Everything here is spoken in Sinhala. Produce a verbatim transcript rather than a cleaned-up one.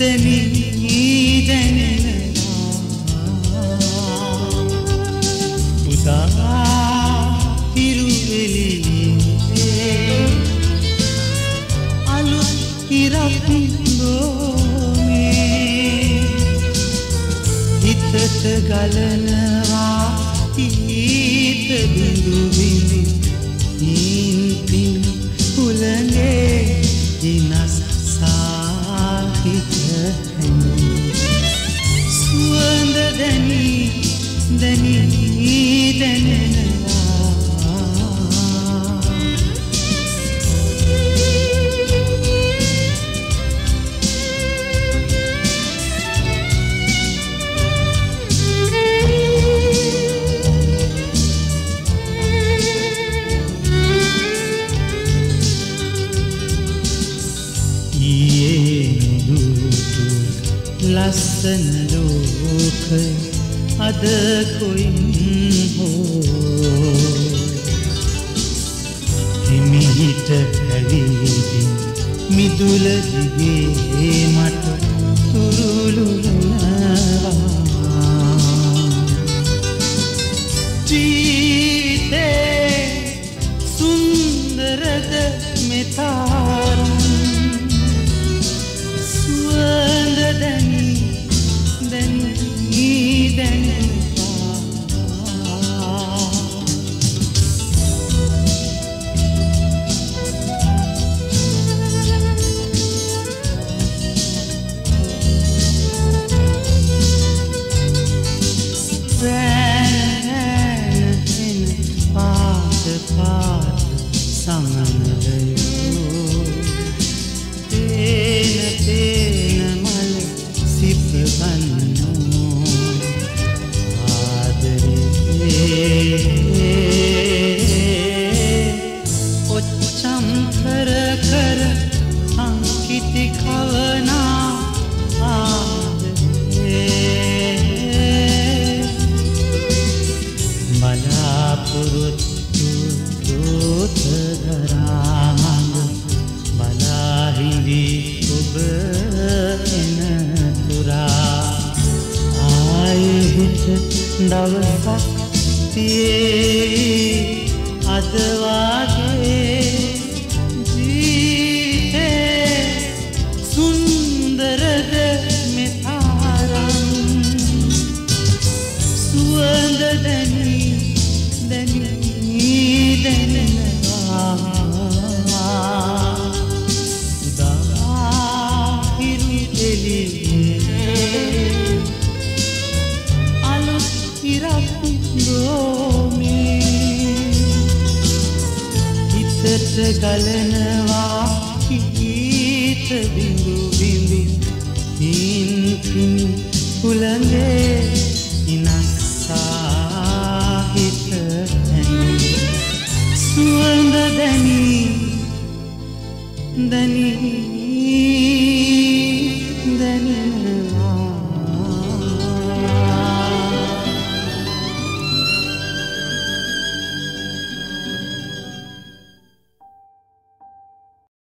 දැනී දැනෙනවා උදා හිරු එළියේ අලුත් ඉරක් දෝමේ හිතට ගලනවා ඊත බිඳු බිඳි ඉන්පින් උලඟේ ඉනස් සුවඳ දැනී දැනී දැනෙනවා ලස්සන ලෝක අද කොයින් හෝ හිමිහිට හැවිදින් මිදුල දිගේ මට තුරුළුනවා ජීවිතේ සුන්දරද මෙතරම් සුවඳ දැනී දවසක් තියේ අද වාගේ ජීවිතේ සුන්දරද මෙතරම් සුවඳ දැනී දැනී දැනෙනවා උදා හිරු එළියේ හිතට ගලනවා හිත බිඳු බිඳි ඉන්පින් උලඟේ ඉනස්සා හිත සුවඳ දැනී දැනී